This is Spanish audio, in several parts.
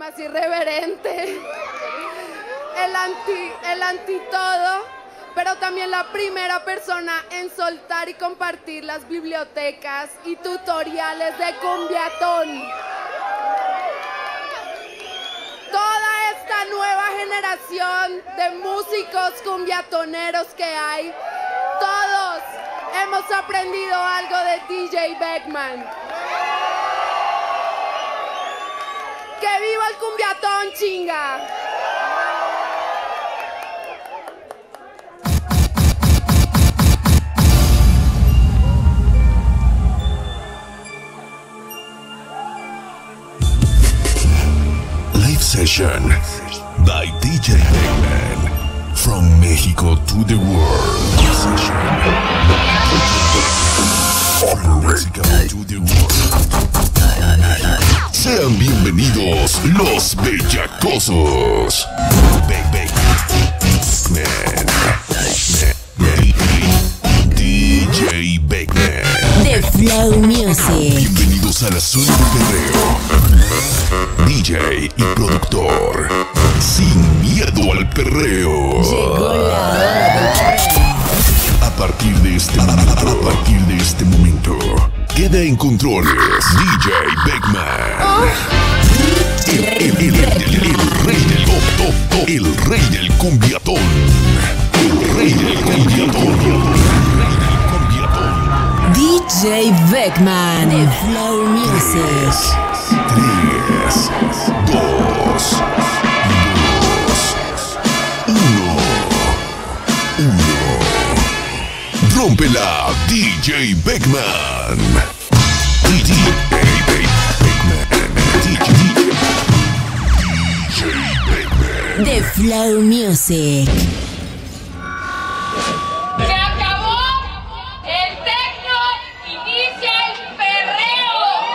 más irreverente, el anti todo, pero también la primera persona en soltar y compartir las bibliotecas y tutoriales de cumbiaton. Toda esta nueva generación de músicos cumbiatoneros que hay, todos hemos aprendido algo de DJ Bekman. ¡Que viva el cumbiatón, chinga! Live session by DJ Bekman. From Mexico to the world. Live session from Mexico to the world. Sean bienvenidos los bellacosos. DJ Bekman. The Flow Music. Bienvenidos a la zona de perreo. DJ y productor. Sin miedo al perreo. Llegó la hora del perreo. A partir de este momento, queda en controles DJ Bekman. El rey del cumbiatón. El rey del cumbiatón. DJ Bekman. The Flow Music. 3, 2, 1. Rómpela, DJ Bekman. DJ Bekman. The Flow Music. ¡Se acabó! ¡El tecno inicia el perreo!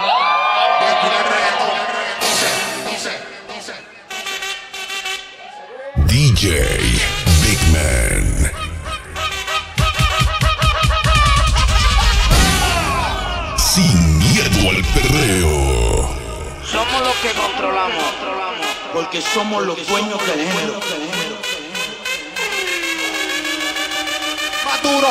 DJ Bekman. Sin miedo al perreo. Somos los que controlamos, porque somos los dueños del género. Maduro.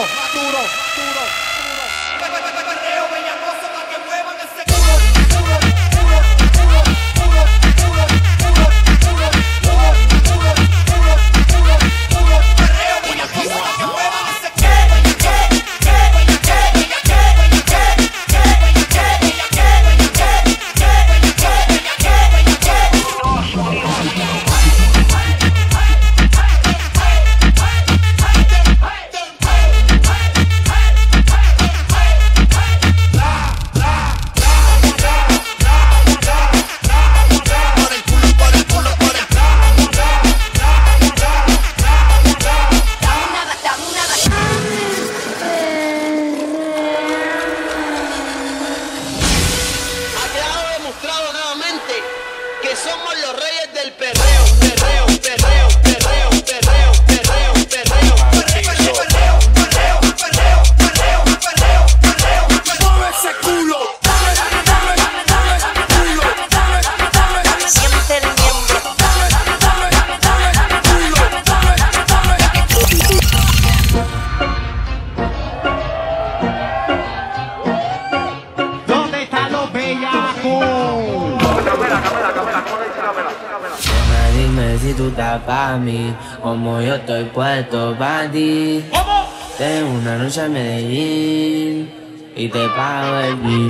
Dime si tú estás pa' mí, como yo estoy puesto pa' ti. Tengo una noche a Medellín y te pago el bill.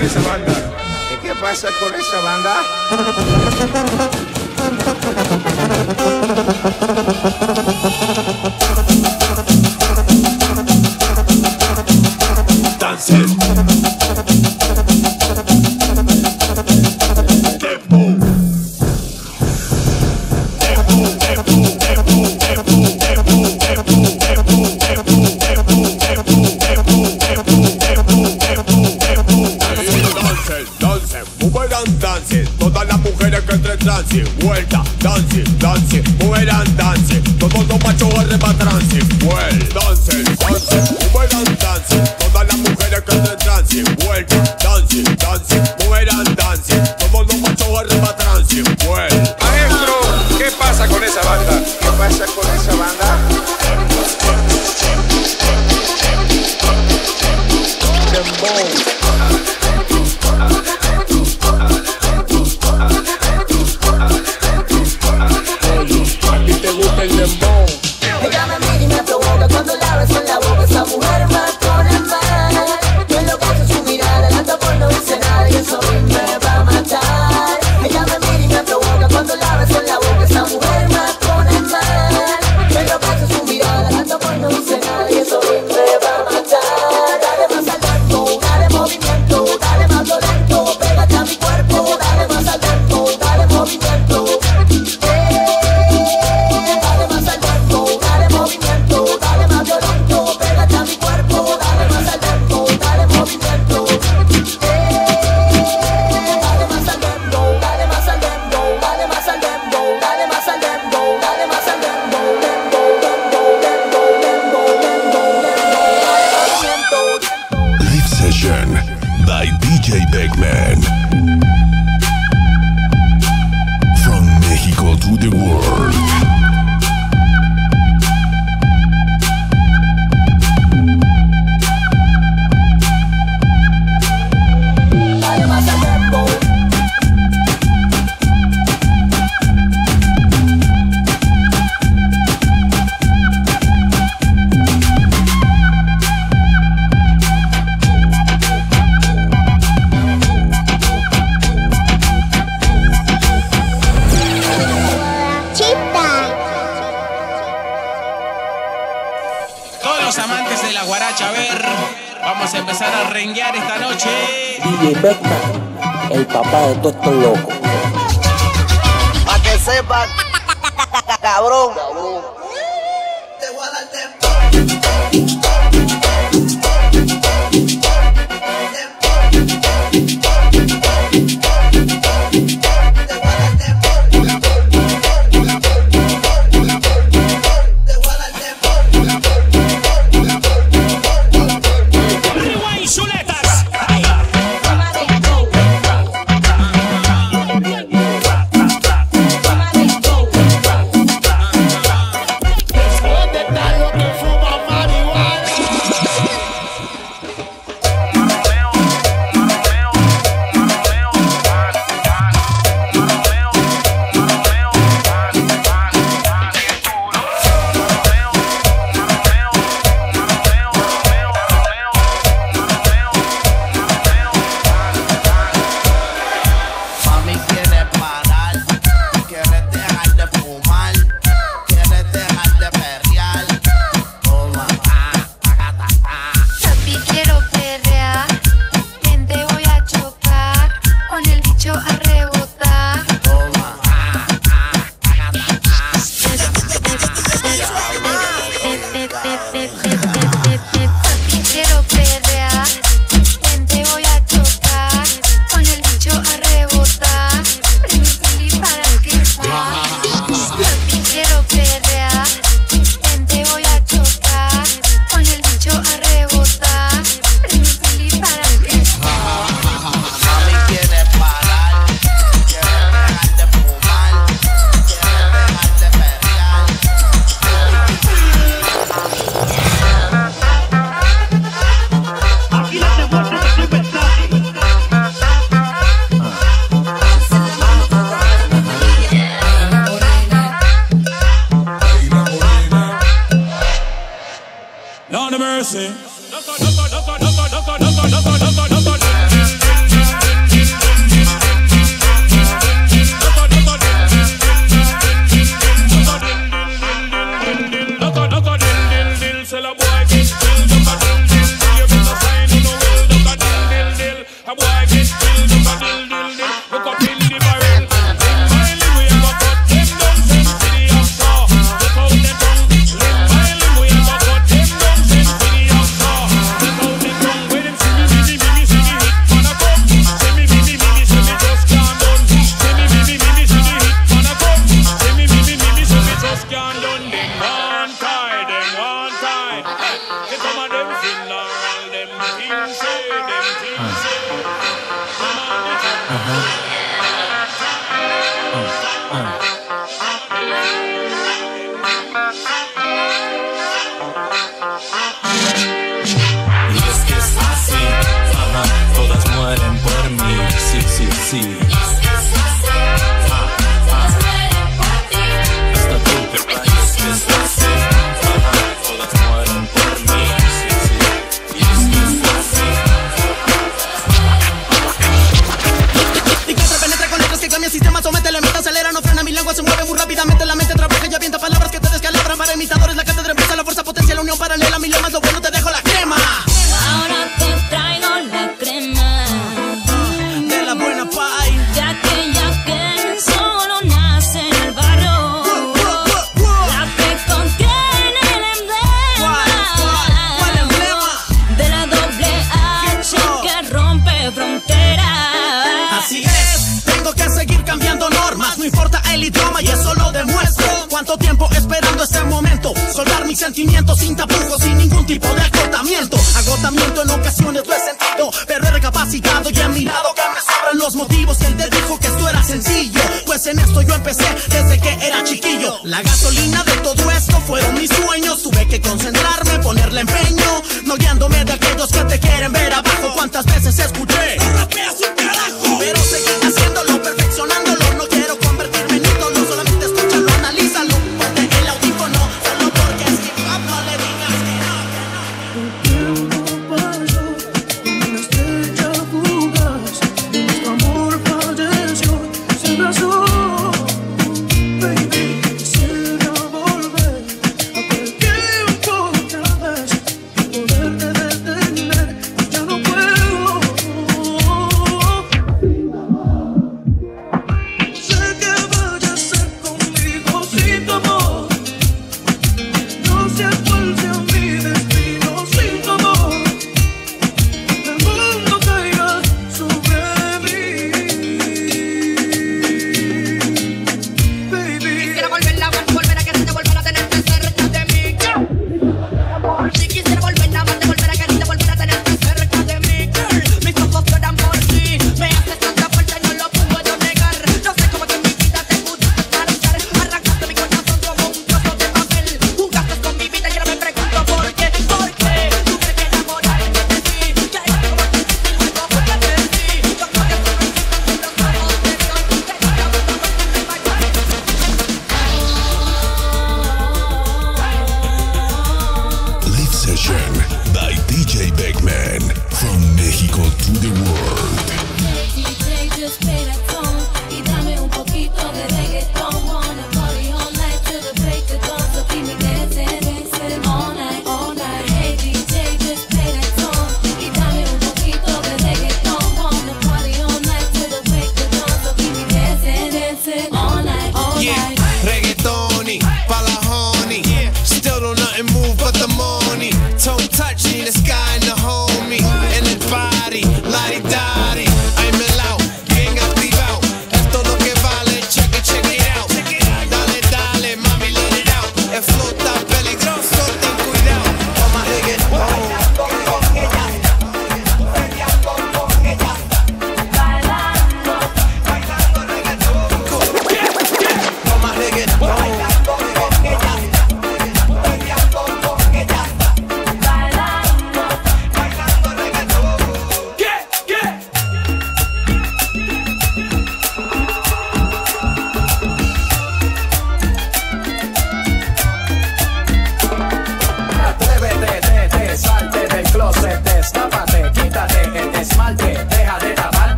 con esa banda? ¿Qué pasa con esa banda? Dancing. Todas las mujeres que entren trance, vuelta, dance, dance, moverán dance. Todos los machos arreba trance, vuelta, dance, dance, moverán dance. Todas las mujeres que entren trance, vuelta, dance, dance, moverán dance. Todos los machos arreba trance, vuelta. Maestro, ¿qué pasa con esa banda? ¿Qué pasa con esa banda? Ella me mira y me provoca cuando la beso en la boca. Esa mujer me pone mal. Yo enloquezco su mirada, la tapo y no dice nada y eso me va a matar. Ella me mira y me provoca cuando la beso en la boca. Esa mujer me pone mal. Yo enloquezco su mirada, la tapo y no dice nada y eso me va a matar. Dale más al tempo, dale movimiento, dale más violento, pégate a mi cuerpo, dale más al tempo, dale movimiento. By DJ Bekman. From Mexico to the world. Amantes de la guaracha, a ver, vamos a empezar a renguear esta noche. DJ Bekman, el papá de todos estos locos. Pa' que sepan, cabrón. Te voy a dar tempo. Y es que es así, todas mueren por mí, sí, sí, sí. Hasta tú, y es que es así, todas mueren por mí, sí, sí. Y es que es así. Y que penetra con letras que cambia el sistema, somete, le mete, acelera, no frena, mi lengua se mueve muy rápidamente, la mente trabaja y avienta palabras que te descalabran. Para imitadores la cátedra empieza, la fuerza potencia, la unión paralela, mi lema es lo bueno, te dejo la crema. Ahora te traigo la crema de la buena pay, de aquella que solo nace en el barrio, la que contiene el emblema. ¿Cuál emblema? De la doble H que rompe fronteras. Así es, tengo que seguir cambiando normas, no importa el idioma y eso lo demuestro. Cuánto tiempo esperando este momento, soltar mis sentimientos sin tapujos, sin ningún tipo de agotamiento. Agotamiento en ocasiones lo he sentido, pero he recapacitado y he mirado que me sobran los motivos. Y él te dijo que esto era sencillo, pues en esto yo empecé desde que era chiquillo. La gasolina de todo esto fueron mis sueños, tuve que concentrarme, ponerle empeño, no guiándome de aquellos que te quieren ver abajo. Cuántas veces escuché, no rapeas un carajo, pero seguí haciéndolo, perfeccionándolo. No quiero convertirme en ídolo, solamente escúchalo, analízalo. Ponte el audífono, solo porque es hip hop, no le digas que no.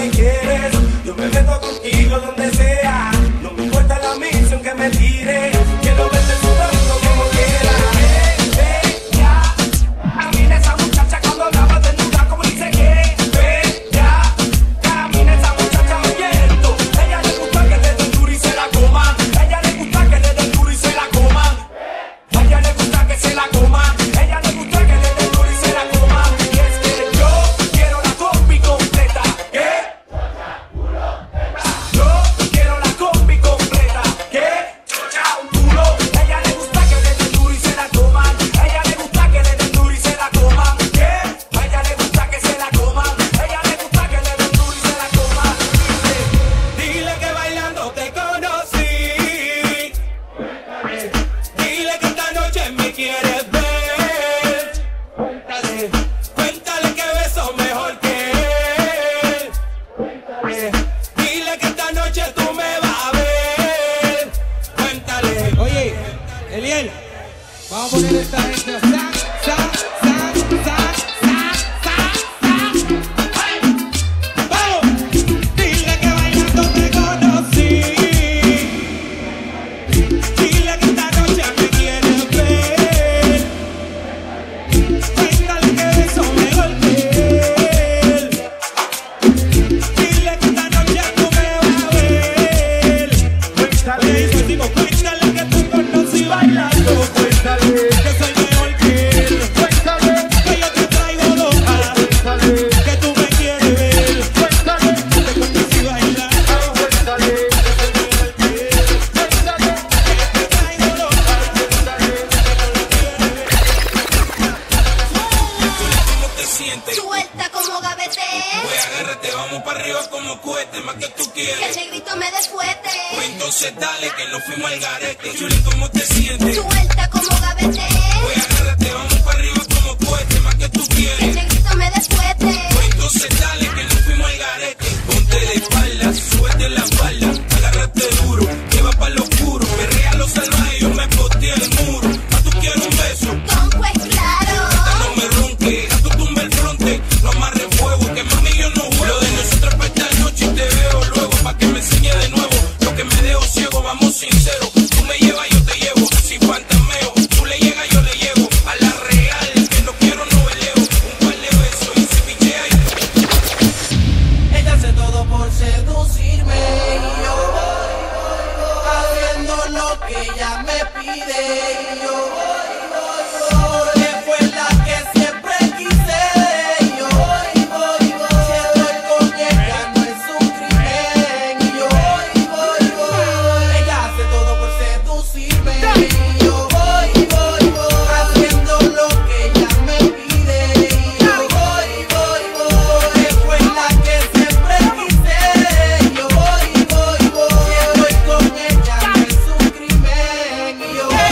me quieres, yo me meto contigo donde sea. No me importa la misión que me tire, quiero verte sudando como quiera. Ya, camina esa muchacha cuando la va desnuda como dice que. Ya, camina esa muchacha oyendo. Ella le gusta que le den duro y se la coman. Ella le gusta que le den duro y se la coman. Ella le gusta que se la coman. Ella le gusta que le den duro y se la coman. Y es que yo quiero la combi completa. ¿Qué? Yo quiero la combi completa. ¿Qué? Chocha un culo. Ella le gusta que le den duro y se la coman. Ella le gusta que le den duro y se la coman. ¿Qué? Ella le gusta que se la coman. Ella le gusta que le den duro y se la coman. Dile que bailando te conocí. Dile que esta noche me quieres ver. Cuéntale que beso mejor que él. Dile que esta noche tú me vas a ver. Cuéntale. Oye, Eliel, vamos a poner esta gente. Vamos. Dile que bailando te conocí. Dile que esta noche me quieres ver. Cuéntale que beso mejor que él. Dile que esta noche tú me vas a ver. Cuéntale que tú conocí bailando. Cuéntale que soy mejor que él. Cuéntale que yo te traigo loca. Cuéntale que tú me quieres ver. Cuéntale que te conocí bailando. Cuéntale que soy mejor que él. Cuéntale que te traigo loca. ¿Cómo te sientes? Suelta como gavete. Pues agárrate, vamos para arriba como cohete, más que tú Que el quieres. negrito me desfuete. Pues entonces dale que nos fuimos al garete. Chuli, ¿cómo te sientes? Suelta como gavete. Pues agárrate, vamos para arriba como cohete, más que tú Que el quieres. negrito me desfuete. Pues entonces dale que nos fuimos al garete. Ponte de espalda, súbete la falda, agárrate duro, que va para lo oscuro. Perrea los salvajes, yo me posteé el muro. ¿A tú quieres un beso? Con pues claro. No me ronque, a tu tumba el fronte. No amarre fuego, que mami yo no juego. Lo de nosotros para esta noche y te veo luego. Pa' que me enseñe de nuevo lo que me dejo ciego, vamos sinceros. Tú me llevas, yo te llevo, sin fantameo. Tú le llegas, yo le llego. A la real, que no quiero noveleo. Un par de besos y se pichea y... Ella hace todo por seducirme y yo voy haciendo lo que ella me pide y yo voy porque fue la que siempre quise y yo voy si estoy con ella no es un crimen y yo voy ella hace todo por seducirme y yo voy haciendo lo que ella me pide y yo voy que fue la que siempre quise y yo voy si estoy con ella no es un crimen y yo voy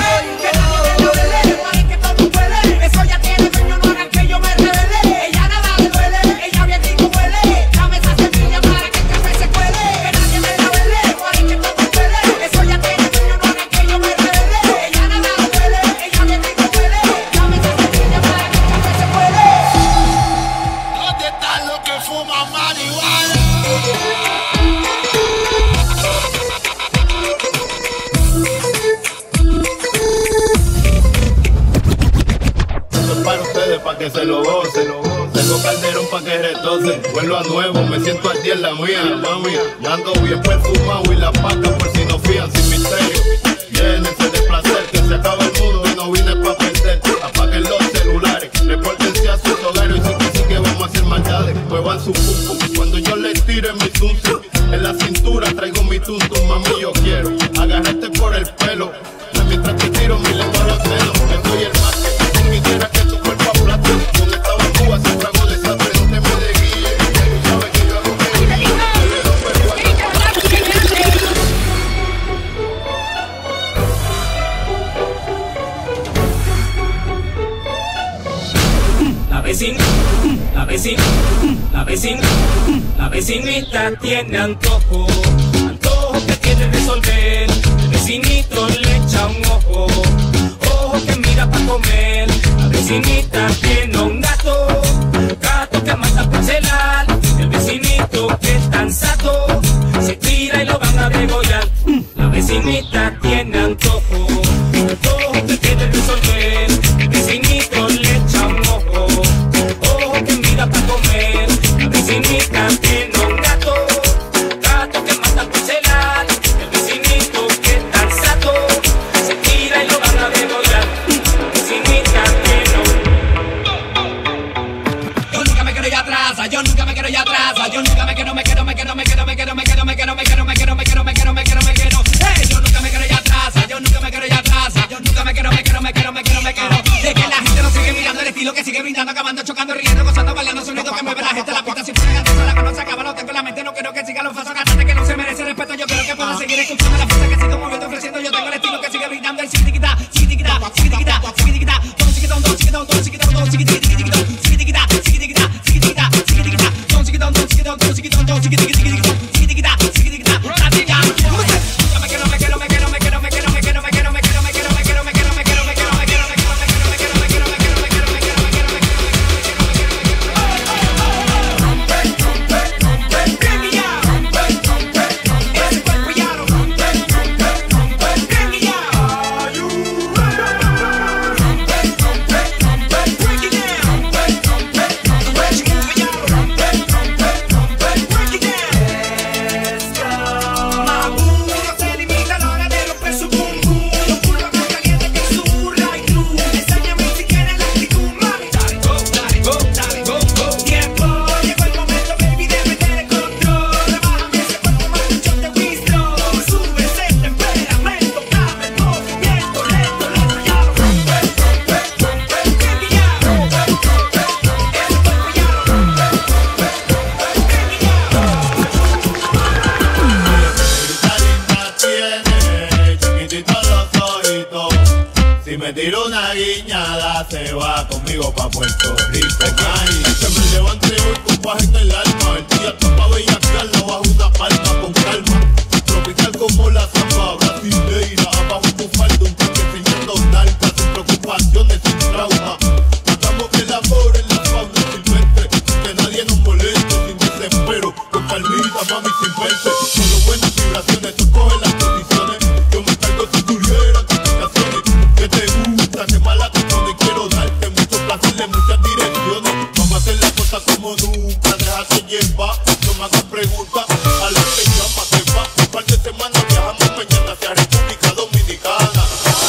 que todo puede, eso ya tiene dueño, no hagan que yo me revele, ella nada le duele, ella bien rico huele, dame esa semilla para que el café se cuele, que nadie me la vele, que todo puede, eso ya tiene dueño, no hagan que yo me revele, ella nada le duele, ella bien rico huele, dame esa semilla para que el café se cuele. ¿Dónde están los que fuman marihuana? Esto es para ustedes, para que se lo gocen. Tengo calderón para que retocen. Vuelvo a nuevo, me siento al día en la mía, mami. Ando bien perfumado y la paca por si no fían sin misterio. Llénense de placer, que se acaba el mundo y no vine pa' perder. Apaguen los celulares, repórtense a sus hogares y sí que vamos a hacer maldades. Muevan su pum cuando yo les tire mi tuntum. En la cintura traigo mi tuntum, mami yo quiero agarrarte por el pelo. Mientras te tiro mi lengua a los dedos, que soy el más que tú quisieras que tu cuerpo aplate. Con esta bambúa se trago desastre, no te me desguíes. Tú sabes que yo hago que La vecinita tiene antojo que quiere resolver. El vecinito le echa un ojo que mira pa' comer. La vecinita tiene un gato que mata por celar. El vecinito significan tiene un gato, gato que mata al pincel. El vecinito que está sato se tira y lo van a degollar. Significan tiene un... Yo nunca me quiero ir atrás, yo nunca me quiero ir atrás, yo nunca me quiero, yo nunca me quiero ir atrás, yo nunca me quiero ir atrás, yo nunca me quiero. Es que la gente no sigue mirando el estilo que sigue brindando, acabando, chocando, riendo, gozando, bailando, sonido que mueve la gente, la pista siempre gigante, sola que no se acaba, no tengo en la mente, no quiero que siga los falsos cantantes que no se merece respeto, yo quiero que pueda seguir escuchando la fuerza que sigo moviendo, ofreciendo, yo tengo el estilo que sigue brindando, el siquitiquita, siquitiquita, siquitiquita, siquitiquita, don siquitón, don siquitón, don siquitón, don siquitiquita, siquitiquita, siquitiquita, siquitiquita, siquitiquita, don siquitón, don siquitón, don siquitón, don siquitiquita, siquitiquita, siquitiquita, platica. Tiro una guiñada, se va conmigo pa' Puerto Rico. Ay, se me levante hoy con paz en el alma. El día está pa' bellaquearla bajo una palma con calma. Tropical como la zamba brasileira. Abajo tu falda, un toque enseñando nalgas, sin preocupaciones, sin trauma. Matamos el amor en la fauna silvestre, que nadie nos moleste, sin desespero. Con calmita, mami, sin verse. Solo buenas vibraciones, tú coges las posiciones. Yo me cargo si tuviera complicaciones. Que te gusta, que mala te pone. Quiero darte mucho placer en muchas direcciones. Vamos a hacer las cosas como nunca. Déjate llevar, no me hagas preguntas. A la que llama te va. Un par de semanas viajamos mañana hacia República Dominicana.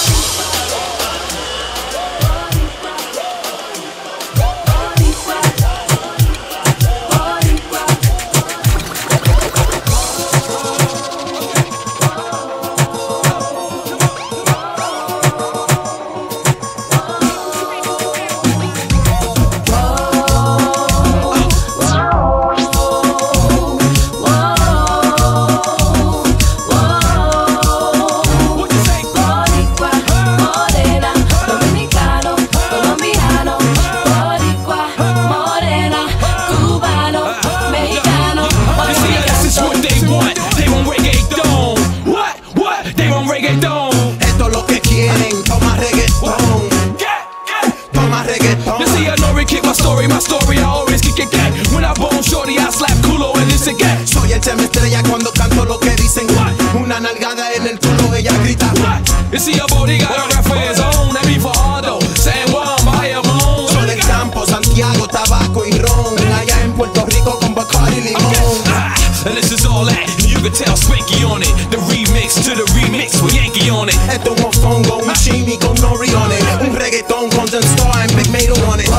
Esto es lo que quieren, toma reggaeton. Toma reggaeton. You see, I know we kick my story, I always kick it back. When I bone shorty, I slap culo and this again. Soy el tema estrella cuando canto lo que dicen. Una nalgada en el culo, ella grita. You see, your body got a rap for his own. That be for Ardo, San Juan, Bayamón. Soy del campo, Santiago, tabaco y ron. Allá en Puerto Rico con Bacardi y limón. And this is all that, you can tell Spanky on it. The remix to the remix with Yankee on it. Esto es un mofongo, un chimi con nori on it. Un reggaeton con Zen Star and Bekman on it.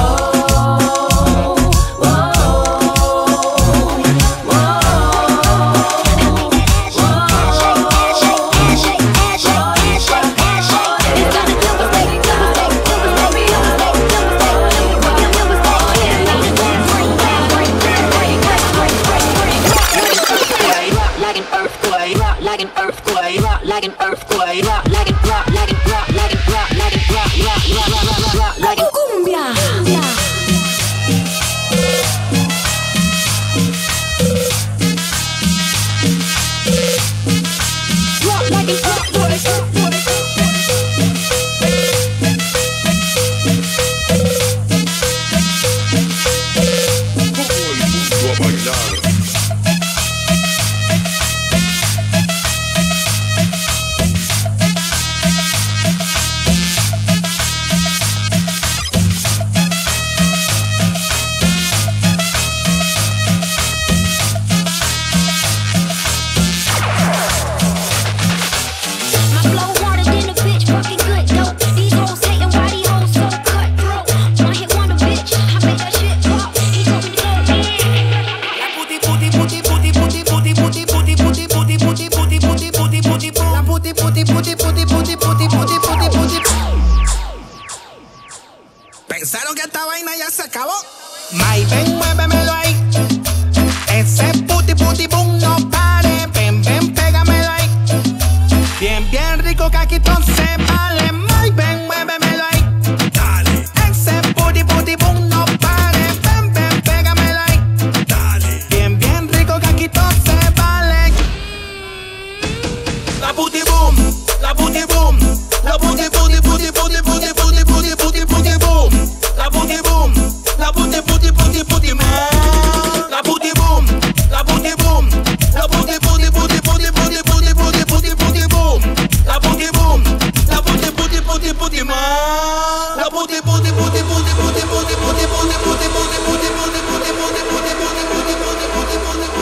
Like an earthquake, rock like an rock, like an rock, like an rock, like an rock, rock, like a cumbia. Rock like an earthquake. puti, puti, boom, no pare. Ven, ven, pégamelo ahí. Bien, bien rico que aquí todo se vale. Muy ven, muévemelo ahí. Dale. Ese puti, puti, boom, no pare. Ven, ven, pégamelo ahí. Dale. Bien, bien rico que aquí todo se vale. La puti boom, la puti boom, la puti, puti, puti, puti, puti, puti, puti, puti, puti boom. La puti boom, la puti, puti, puti, puti boom. La puti boom, la puti boom, la puti, puti, puti, puti, puti, puti, puti, puti, puti boom. La puti boom, la puti, puti, puti, puti boom. La puti, puti, puti, puti, puti, puti, puti, puti, puti, puti, puti, puti, puti, puti, puti, puti, puti,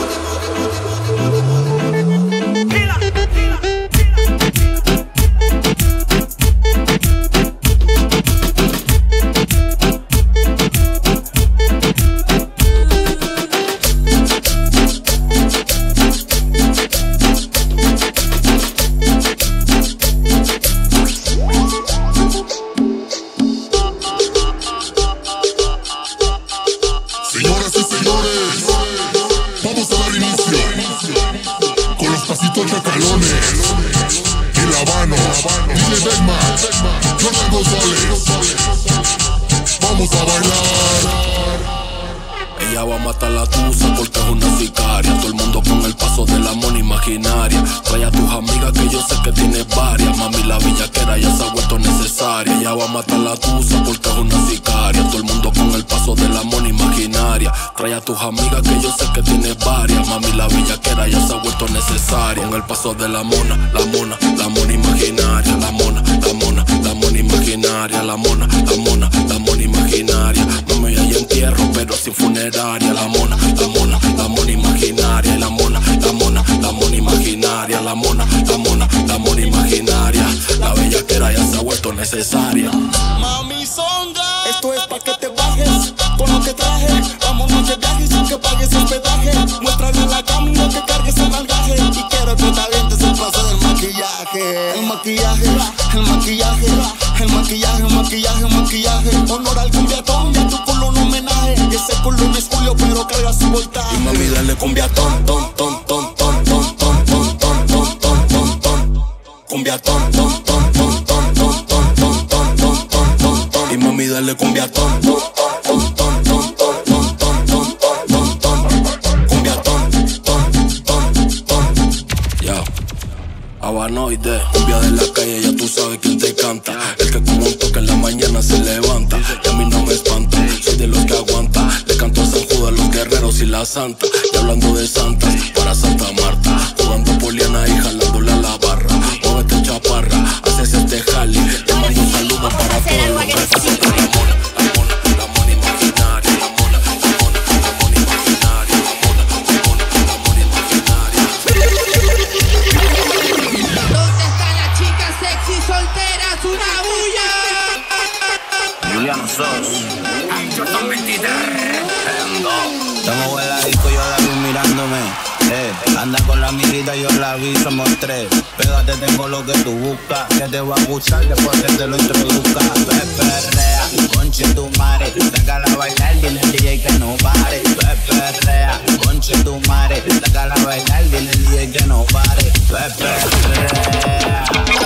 Señoras y señores, vamos a dar inicio con los pasitos chacalones. El Havana, DJ Bekman, Rosa González. Vamos a bailar. Ella va a matar la tusa porque es una sicaria. Todo el mundo con el paso de la mona imaginaria. Trae a tus amigas que yo sé que tienes varias. Mami, la bellaquera ya se ha vuelto necesaria. Ella va a matar la tusa porque es una sicaria. Todo el mundo con el paso de la mona imaginaria. Trae a tus amigas que yo sé que tienes varias. Mami, la bellaquera ya se ha vuelto necesaria. Con el paso de la mona, la mona, la mona imaginaria. La mona, la mona, la mona imaginaria. La mona, la mona, la mona imaginaria. Mami, hay entierro pero sin funeraria. La mona, la mona, la mona imaginaria. La mona, la mona, la mona imaginaria. La mona, la mona, la mona imaginaria. La bellaquera ya se ha vuelto necesaria. Mami songa, esto es pa' que te bajes con lo que traje. Vámonos de viaje sin que pagues hospedaje. Muéstrale la camino que cargues el algaje. Y quiero que te avientes el paso del maquillaje. El maquillaje, el maquillaje, el maquillaje, el maquillaje, el maquillaje. Honor al cumbiatón y a tu culo un homenaje. Ese culo no es Julio pero carga su voltaje. Y mami dale cumbiatón, ton, ton, ton, ton, ton, ton, ton, ton, ton, ton, ton, ton. Cumbiatón, ton, ton, ton, ton, ton, ton, ton, ton, ton, ton, ton, ton. Y mami dale cumbiatón, ton, ton, ton, ton, ton, ton, ton, ton, ton, ton, ton. Cumbiatón, ton, ton, ton. Ya. Havanoide, cumbia de la calle, ya tú sabes quién te canta. El que con un toque en la mañana se levanta. Y a mí no me espanta, soy de los que aguanta. Le canto a San Judas, los guerreros y la santa. Y hablando de santas, para Santa Marta. Jugando poliana y jalándole a la barra. Muévete chaparra, haces este jali. Te mando un saludo para todos los que pasan con la mona. La mona, la mona imaginaria. La mona, la mona, la mona imaginaria. La mona, la mona, la mona imaginaria. ¿Dónde están las chicas sexy solteras? ¡Una bulla! Juliano Sos. Ay, yo son 23. Estamos en la disco, yo la vi mirándome. Anda con la amiguita, yo la vi, somos tres. Pégate, tengo lo que tú buscas. Que te va a gustar después que te lo introduzca. Perrea, conche tu madre. Sácala a bailar, dile al DJ que no pare. Perrea, conche tu madre. Sácala a bailar, dile al DJ que no pare. Perrea,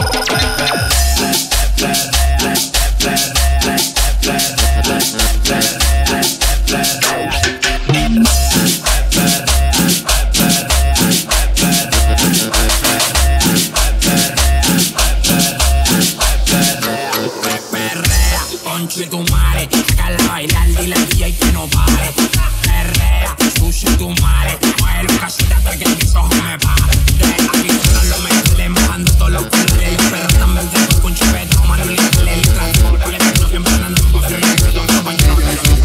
conche tu madre, sácala a bailar, dile al DJ que no pare. Perrea, sushi tu madre, mueve los casitas hasta que mis ojos me paren. Aquí son los mejores, bajando todos los colores. Pero también tengo con chupeta, mano y le transporta. Le tengo siempre andando con fiebre, que son compañeros que son.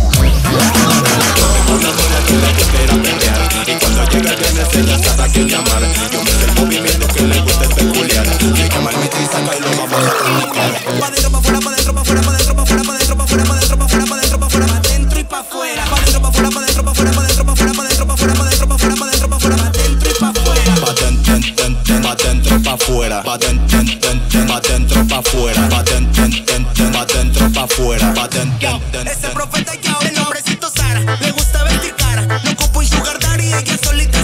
Y cuando llega tienes ella sabe a quién llamar. Yo me sé el movimiento que le gusta es peculiar. Y que mal mi trista y lo vamos a comunicar. Pa' dentro, pa' fuera, pa' dentro, pa' fuera, pa' dentro, pa' fuera, pa' dentro, pa' fuera, pa' dentro, pa' fuera, pa' dentro, pa' fuera, pa' dentro y pa' fuera. Pa' dentro, pa' fuera, pa' dentro, pa' fuera, pa' dentro, pa' fuera, pa' dentro, pa' fuera, pa' dentro, pa' fuera, pa' dentro, pa' fuera, pa' dentro y pa' fuera. Pa' dentro, pa' fuera. Pa' dentro, pa' fuera. Pa' dentro, pa' fuera. Pa' dentro. Ese profeta que ahora el nombrecito Sara. Le gusta vestir cara, no ocupo un sugar daddy, ella solita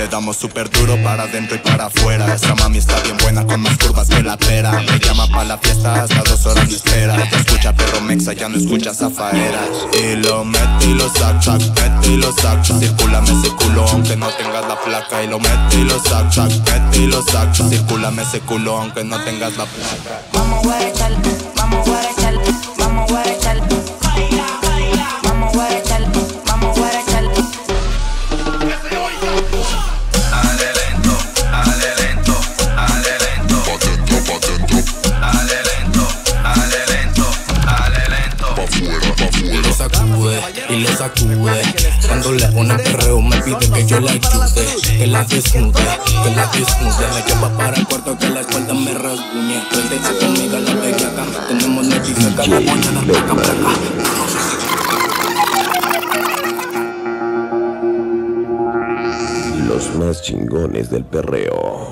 Le damos súper duro para adentro y para afuera. Esa mami está bien buena con más curvas que la pera. Me llama pa' la fiesta hasta 2 horas de espera. Ya escucha perro mexa, ya no escucha zafaera. Y lo mete y lo saca, mete y lo saca. Circúlame ese culo aunque no tengas la placa. Y lo mete y lo saca, mete y lo saca. Circúlame ese culo aunque no tengas la placa. Vamos a guarechar, vamos a guarechar, vamos a guarechar. Vamos a guarechar, vamos a guarechar. Dale lento, dale lento, dale lento. Pa' dentro, pa' dentro. Dale lento, dale lento, dale lento. Pa' fuera, pa' fuera. Y lo sacude, y lo sacude. Cuando le ponen perreo me pide que yo la ayude. Que la desnude, que la desnude. Me lleva para el cuarto que la espalda me rasguñe. Prende conmigo la bellaca. Tenemos noticias cada mañana. Placa, placa. Los más chingones del perreo.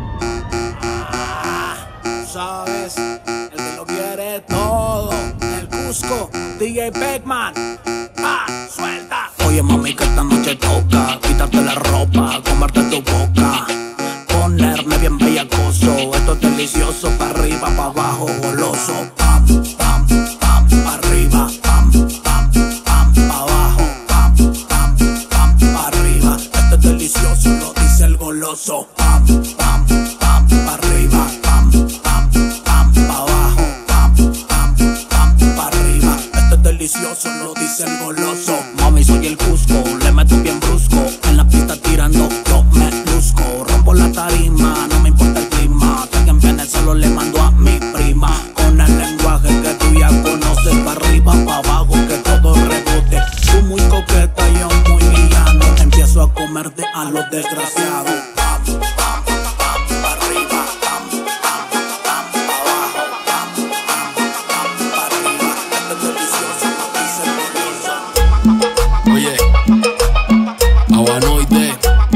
Sabes, el que lo quiere todo. El Cusco, DJ Bekman. Suelta. Oye mami, que esta noche toca quitarte la ropa, comerte tu boca, ponerme bien bellacoso. Esto es delicioso, pa' arriba, pa' abajo, goloso. Pam, pam, pam, pa' arriba, pam, pam, pam, pa' abajo, pam, pam, pam, pa' arriba. Esto es delicioso, lo dice el goloso. Pam, pam, pam, pa' arriba, pam, pam, pam, pa' abajo, pam, pam, pam, pa' arriba. Esto es delicioso, lo dice el goloso. Mami, soy el Cusco, le meto bien brusco. En la pista tirando, yo me luzco. Rompo la tarima, no me importa el clima. Que en Venezuela solo le mando a mi prima. Con el lenguaje que tú ya conoces. Pa' arriba, pa' abajo, que todo rebote. Tú muy coqueta, yo muy villano. Empiezo a comerte a los desgraciados. Pam, pam, pam, pa' arriba, pam, pam, pam, pa' abajo, pam, pam, pam, pa' arriba. Esto es delicioso, lo dice el goloso. Oye, Havanoide,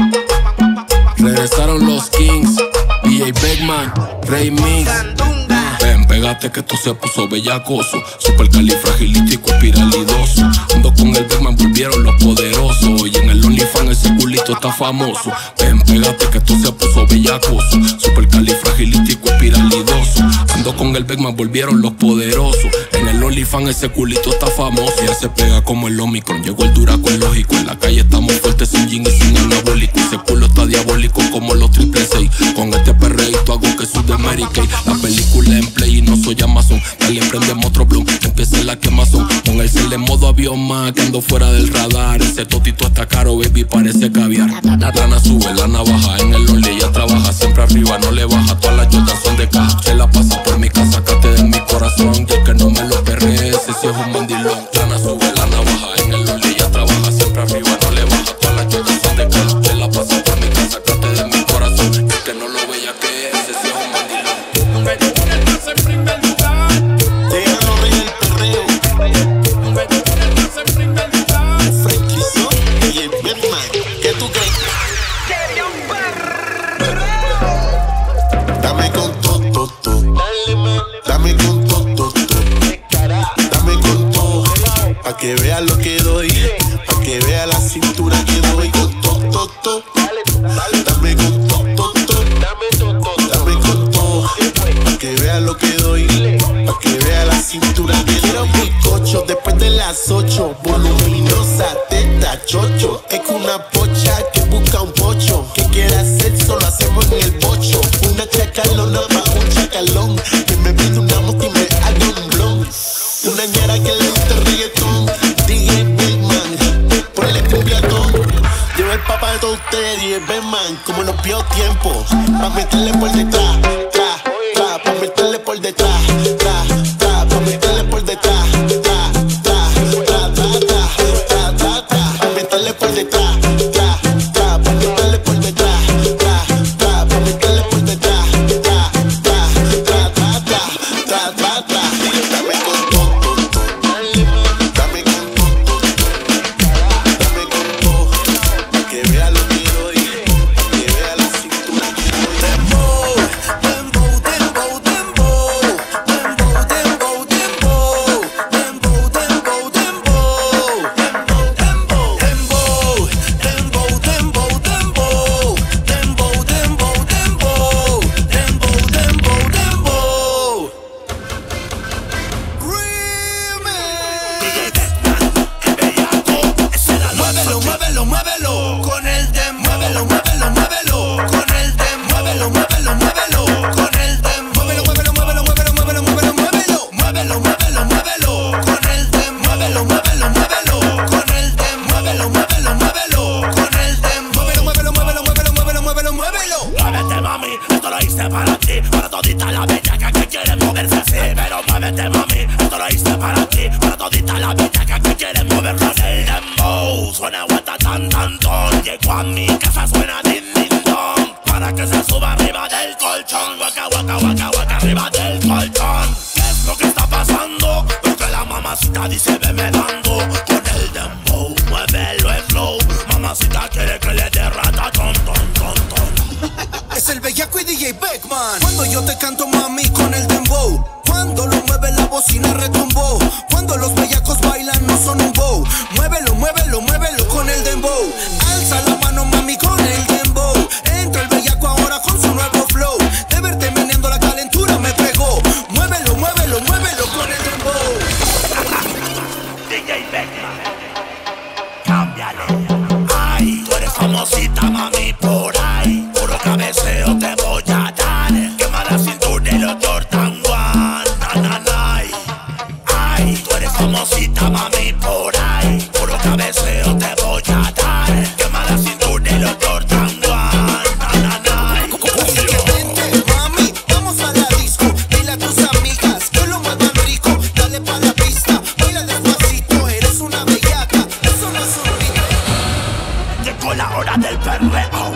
regresaron los Kings, DJ Bekman, Remix. Ven, pégate que esto se puso bellacoso, supercalifragilístico, espiralidoso. Ando con el Bekman, volvieron los poderosos. Y en el OnlyFans ese culito está famoso. Ven, pégate que esto se puso bellacoso, supercalifragilístico, espiralidoso. Ando con el Bekman, volvieron los poderosos. En el OnlyFans ese culito está famoso. Ya se pega como el Omicron, llegó el duraco el lógico. En la calle estamos fuertes sin jean y sin anabólico. Ese culo está diabólico como los 666. Con este perreíto hago que sude Mary Kay. La película en play y no soy Amazon. Dale, prendemos otro blunt, empieza la quemazón. Con el cel en modo avión más, que ando fuera del radar. Ese totito está caro, baby, parece caviar. La lana sube, la navaja, en el only ella trabaja. Siempre arriba, no le baja, todas las yotas son de caja. Se la pasa por mi casa, cate de mi corazón. Y el que no me lo perre, ese sí es un mandilón. Lana sube, la navaja, en el only ella trabaja. Siempre arriba, no le baja, todas las yotas son de caja. Se la pasa por mi casa, cate de mi corazón. Y el que no lo veía que ese sí es un mandilón. En primer lugar, llega los reyes del perreo. en primer lugar. Frankie Son y el Bekman. ¿Qué tú crees? Dame con todo, dame con todo, dame con todo, pa' que vea lo que doy, pa' que vea la cintura que doy. Con todo, dame con todo, dame con todo, pa' que vea lo que doy, pa' que vea la cintura que doy. Quiero bizcocho después de las 8, voluminosa, teta, chocho. Es una pocha que busca un pocho, que quiere hacer solo hacemos en el bocho. Una chacalona pa' un chacalón, que me pide una moto y me haga un blon. Una ñera que le gusta el reggaetón, DJ Bekman, ponle cumbiaton. Lleva el papá de todos ustedes, DJ Bekman, como nos vio tiempo, pa' meterle por detrás, tra, tra, pa' meterle por detrás, tra, tra, pa' meterle por detrás, tra, tra, tra, tra, tra, tra, tra, tra, pa' meterle por detrás, tra, tra, pa' meterle por detrás, tra, tra, pa' meterle por detrás, tra, tra, tra, tra, tra, tra, tra, tra. Dame con todo, dame con todo, dame con todo, pa' que vea lo que doy, pa' que vea la cintura que doy. Dembow, dembow, dembow, dembow, dembow. para ti, para todita la bellaca que quiere moverse así. Pero muévete mami, esto lo hice para ti, para todita la bellaca que quiere moverse así. El dembow suena guata tan tan ton, llego a mi casa suena din din don, para que se suba arriba del colchón, guaca guaca guaca guaca arriba del colchón. ¿Qué es lo que está pasando? Porque la mamacita dice veme dando con el dembow, muévelo en flow. Mamacita quiere que le dé rata ton ton ton ton. Es el bellaco y DJ Bekman. Cuando yo te canto mami con el dembow, cuando lo mueve la bocina retumbó, cuando los bellacos bailan no son un bow. Muévelo, muévelo, muévelo con el dembow. Alza la mano mami con el dembow. Entra el bellaco ahora con su nuevo flow. De verte meneando la calentura me pegó. Muévelo, muévelo, muévelo con el dembow. DJ Bekman, cámbiale. Ay, tú eres famosita mami por ahí, puro cabeceo te voy a dar. Quema la cintura y los Jordan One, nananay. Ay, tú eres famosita mami por ahí, puro cabeceo te voy a dar. Quema la cintura y los Jordan One, nananay. Vente mami, vamos a la disco. Dile a tus amigas que lo muevan rico. Dale pa' la pista, baila despacito. Eres una bellaca, eso no es un rito. Llegó la hora del perreo.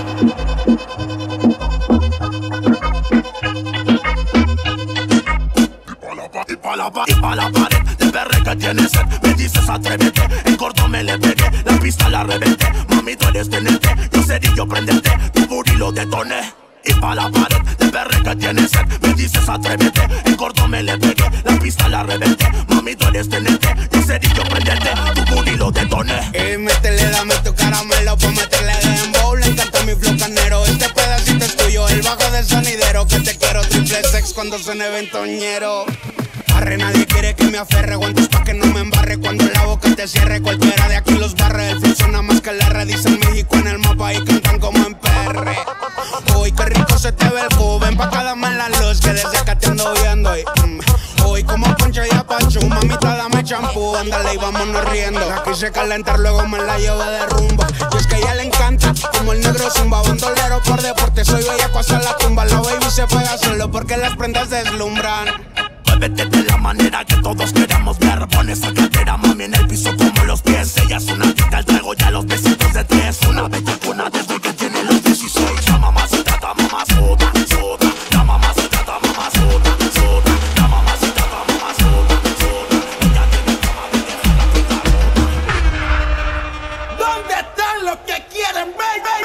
Y pa' la pared del perre que tienes sed. Me dices atrévete, en corto me le pegué, la pista la reventé. Mami tú eres tenente, yo cerillo prendete, tu booty lo detoné. Y pa' la pared del perre que tienes sed. Me dices atrévete, en corto me le pegué, la pista la reventé. Mami tú eres tenente, yo cerillo prendete, tu booty lo detoné. Métele, dame tu caramelo pa' meterle dembow. Le encanta mi flow canero, este pedacito es tuyo, el bajo del sonidero. Que te quiero triple sex cuando suene ventoñero. Arre, nadie quiere que me aferre, guantes pa' que no me embarre. Cuando la boca te cierre, cualquiera de aquí los barre. El flow suena más que el R, dicen México en el mapa y cantan como en PR. Uy, qué rico se te ve el cubo, ven pa' acá dame la luz, que desde acá te ando viendo. Uy, como Poncho y Apachu, mamita dame champú, ándale y vámonos riendo. La quise calentar, luego me la llevo de rumbo. Y es que a ella le encanta, como el negro zumba, bandolero por deporte, soy bellaco hasta la tumba. La baby se pega solo porque las prendas deslumbran. Muévete de la manera que todos queramos ver. Pon esa cadera, mami, en el piso como los pies. Ella es una tita, el trago ya los besitos de 3. Una bellacuna desde que tiene los 16. La mamá se trata, mamá soda, soda. La mamá se trata, mamá soda, soda. La mamá se trata, mamá soda, soda. Ella tiene cama de dejarla toda rota. ¿Dónde están los que quieren ver?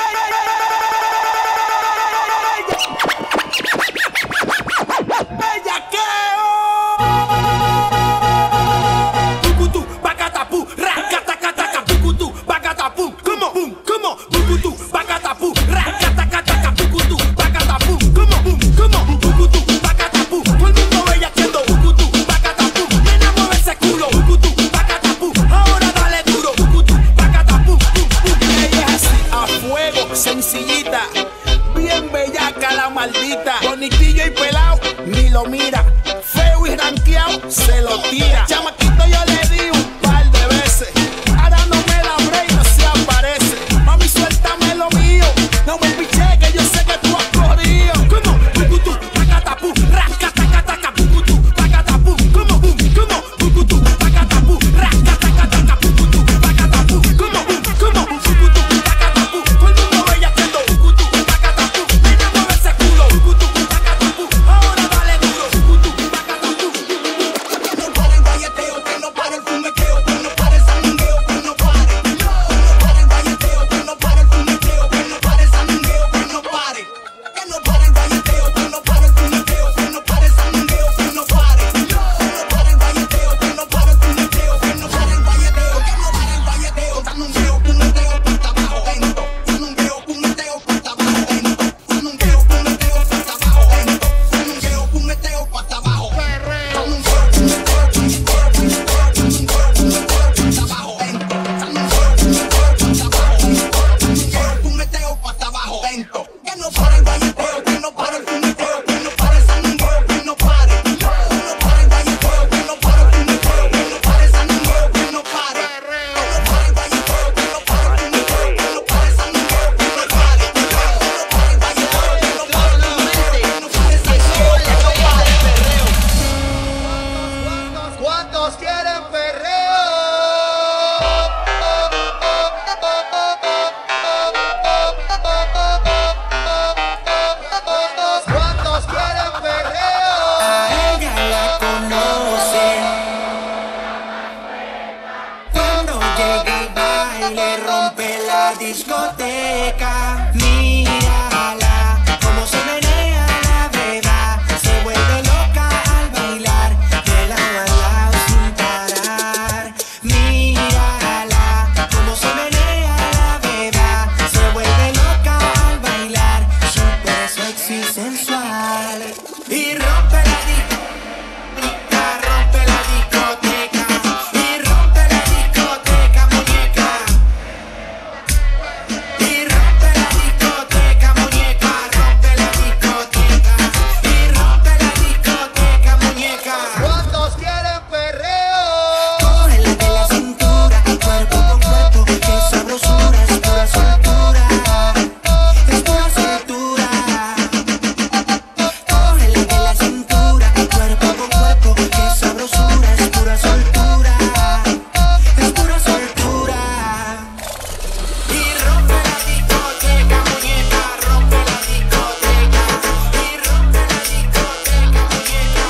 Sencillita, bien bellaca la maldita. Bonitillo y pelao, ni lo mira. Feo y ranqueado, se lo tira. Chamaquito yo le di un par de veces. Ahora no me la break, no se aparece. Mami, suéltame lo mío. No me piché que yo sé que tú has corrido. Como bucutú, pacatapú, rascatacataca, bucutú, pacatapú. Como bucutú, pacatapú, rascatacataca, bucutú, pacatapú. Como bucutú, pacatapú. Todo el mundo bella haciendo bucutú, pacatapú. Nena, mueve ese culo, bucutú, pacatapú. Ahora dale duro, bucutú, pacatapú. No para el galleteo, que no para el fumequeo, que no para el sandungueo. discoteca. Mírala, cómo se menea la beba, se vuelve loca al bailar, de lado a lado sin parar. Mírala, cómo se menea la beba, se vuelve loca al bailar, súper sexy, sensual. Y rompe la discoteca, rompe la discoteca, y rompe la discoteca, muñeca. Y rompe la discoteca, muñeca, rompe la discoteca, y rompe la discoteca, muñeca. ¿Cuántos quieren perreo? Cógela de la cintura, cuerpo con cuerpo, qué sabrosura, es pura soltura, es pura soltura. Cógela de la cintura, cuerpo con cuerpo, qué sabrosura, es pura soltura, es pura soltura. Y rompe la discoteca, muñeca, rompe la discoteca, y rompe la discoteca, muñeca.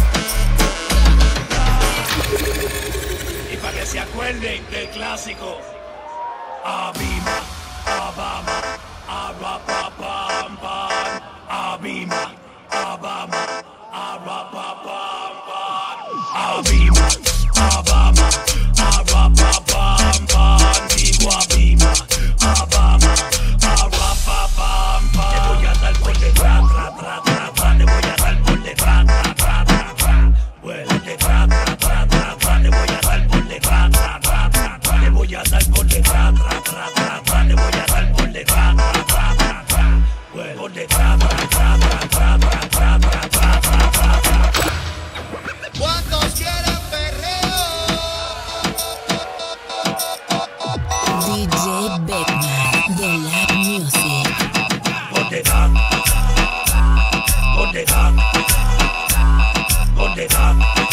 Y para que se acuerden del clásico, Abima, Abama, Arapapam, pam, Abima, Abama, Arapapam, pam, Abima, Abama, Arapapam, pam, digo Abima, Abama, Arapapam, pam. Le voy a dar por detrás, tra, tra, tra, tra, le voy a dar por detrás, tra, tra, tra, tra. Bueno, detrás, tra, tra, tra, tra, le voy a dar por detrás, tra, tra, tra, tra, le voy a dar por detrás, tra, tra, tra, tra, le voy a dar por detrás, tra, tra, tra, tra. Bueno, por detrás, tra, tra, tra, tra, tra, tra, tra, tra, tra, tra, tra. ¿Cuántos quieren perreo? DJ Bekman de Lab Music. Por detrás, por detrás, por detrás,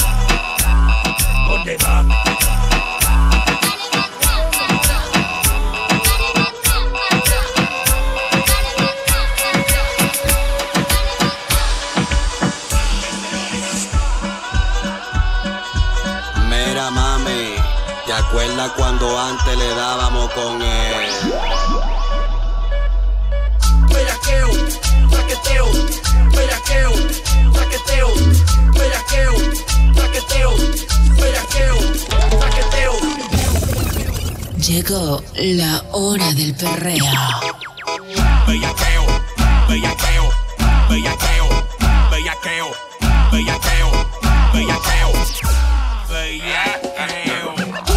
por detrás. Mira mami, ¿te acuerdas cuando antes le dábamos con él? Bellaqueo, traqueteo, bellaqueo, traqueteo, bellaqueo, traqueteo, bellaqueo, traqueteo. Llegó la hora del perreo. Bellaqueo, bellaqueo, bellaqueo, bellaqueo, bellaqueo, bellaqueo, bellaqueo.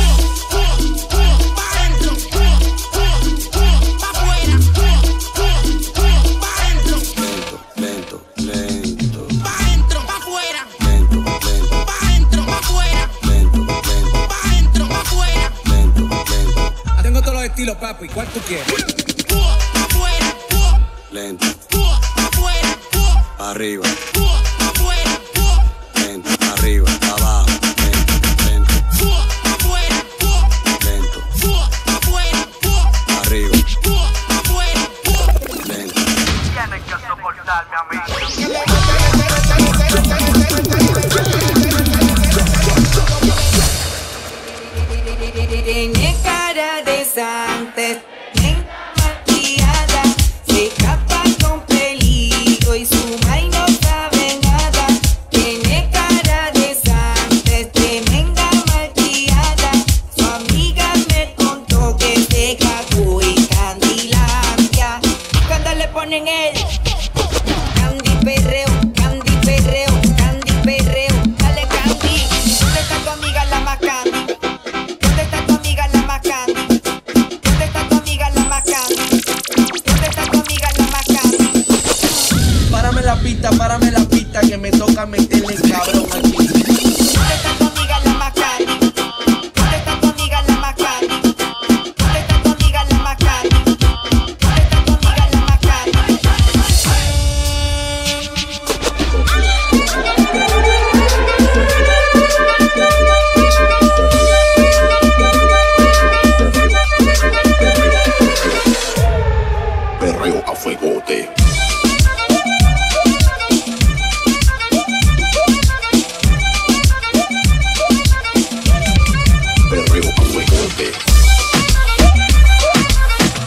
Lento, lento, Pa' adentro, pa' afuera, lento, lento, pa' adentro, pa' afuera, lento, lento, pa' adentro, pa' afuera. lento, lento, Tengo todos los estilos, papi. ¿Cuál tú quieres? Pa' afuera, lento, pa' afuera, arriba, pa' afuera, lento, arriba, abajo, lento, lento, pa' afuera, lento, pa' afuera, arriba, pa' afuera. lento. Tienes que soportarme a mí. Tiene cara de santa, bien maquillada, se escapa con peligro y su maíz no sabe nada. Tiene cara de santa, es tremenda maquillada, su amiga me contó que se cagó en Candilandia. Cuando le ponen el Candy perreo, Candy perreo, Candy perreo, dale Candy. ¿Dónde está tu amiga la más Candy? ¿Dónde está tu amiga la más Candy? ¿Dónde está tu amiga la más Candy? ¿Dónde está tu amiga la más Candy? Párame la pista que me toca meterle cabrón aquí. ¿Dónde está tu amiga la más Candy? ¿Dónde está tu amiga la más Candy? ¿Dónde está tu amiga la más Candy? ¿Dónde está tu amiga la más Candy? Perreo a fuegote. Perreo a fuegote.